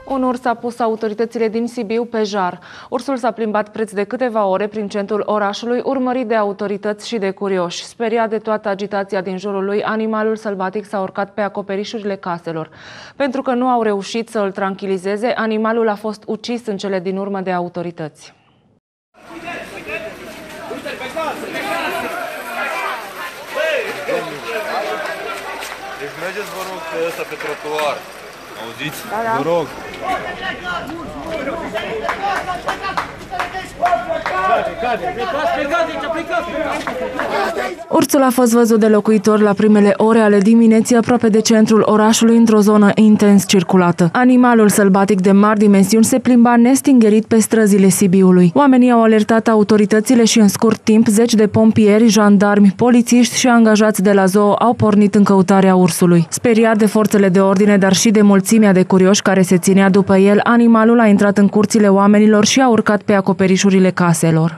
Un urs a pus autoritățile din Sibiu pe jar. Ursul s-a plimbat preț de câteva ore prin centrul orașului, urmărit de autorități și de curioși. Speriat de toată agitația din jurul lui, animalul sălbatic s-a urcat pe acoperișurile caselor. Pentru că nu au reușit să îl tranquilizeze, animalul a fost ucis în cele din urmă de autorități. Deci mergeți, vă rog, pe ăsta pe trotuar. Auziți? Da, da. Vă rog. Ursul a fost văzut de locuitori la primele ore ale dimineții aproape de centrul orașului, într-o zonă intens circulată. Animalul sălbatic de mari dimensiuni se plimba nestingerit pe străzile Sibiului. Oamenii au alertat autoritățile și în scurt timp zeci de pompieri, jandarmi, polițiști și angajați de la zoo au pornit în căutarea ursului. Speriat de forțele de ordine, dar și de mulțimea de curioși care se ținea după el, animalul a intrat în curțile oamenilor și a urcat pe acoperișurile caselor.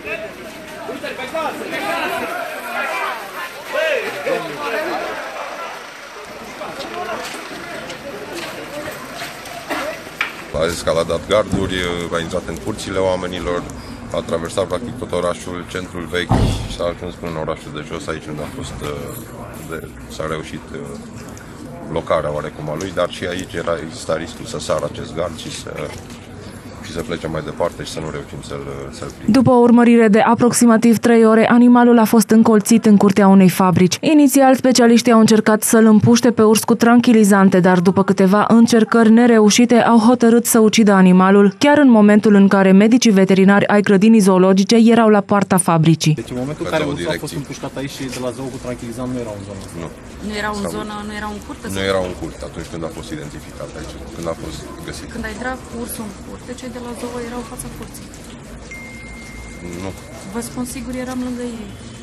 A zis că l-a dat garduri, a intrat în curțile oamenilor, a traversat practic tot orașul, centrul vechi și s-a ajuns până în orașul de jos, aici unde a fost, s-a reușit blocarea oarecum a lui, dar și aici exista riscul să sară acest gard și să plece mai departe și să nu reușim să-l prindem. După o urmărire de aproximativ 3 ore, animalul a fost încolțit în curtea unei fabrici. Inițial, specialiștii au încercat să-l împuște pe urs cu tranquilizante, dar după câteva încercări nereușite, au hotărât să ucidă animalul, chiar în momentul în care medicii veterinari ai grădinii zoologice erau la poarta fabricii. Deci în momentul în care ursul a fost împușcat aici și de la zoo cu tranquilizant nu erau în zonă? Nu. Nu erau în zonă, nu erau în curte? Nu erau în curte atunci când a fost identificat aici, când a fost găsit. Când ai intrat cu ursul în curte, cei de la zoo erau în fața curții? Nu. Vă spun sigur, eram lângă ei.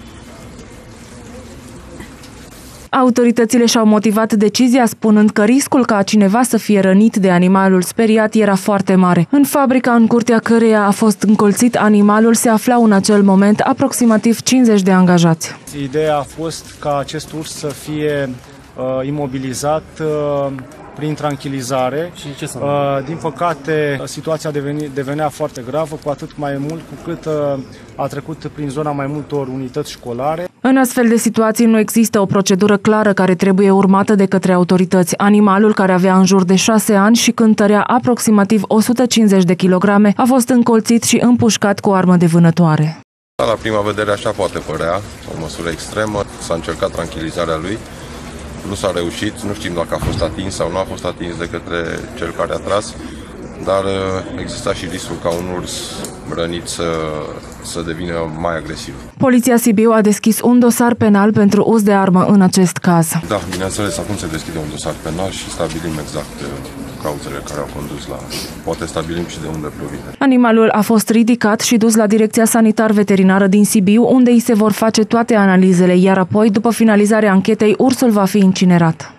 Autoritățile și-au motivat decizia spunând că riscul ca cineva să fie rănit de animalul speriat era foarte mare. În fabrica în curtea căreia a fost încolțit animalul se aflau în acel moment aproximativ 50 de angajați. Ideea a fost ca acest urs să fie imobilizat prin tranquilizare. Și ce din păcate, situația devenea foarte gravă, cu atât mai mult cu cât a trecut prin zona mai multor unități școlare. În astfel de situații nu există o procedură clară care trebuie urmată de către autorități. Animalul, care avea în jur de 6 ani și cântărea aproximativ 150 de kilograme, a fost încolțit și împușcat cu o armă de vânătoare. La prima vedere așa poate părea, o măsură extremă, s-a încercat tranquilizarea lui. Nu s-a reușit, nu știm dacă a fost atins sau nu a fost atins de către cel care a tras, dar exista și riscul ca un urs rănit să devină mai agresiv. Poliția Sibiu a deschis un dosar penal pentru uz de armă în acest caz. Da, bineînțeles, acum se deschide un dosar penal și stabilim exact cauzele care au condus la... Poate stabilim și de unde provine. Animalul a fost ridicat și dus la Direcția Sanitar-Veterinară din Sibiu, unde îi se vor face toate analizele, iar apoi, după finalizarea anchetei, ursul va fi incinerat.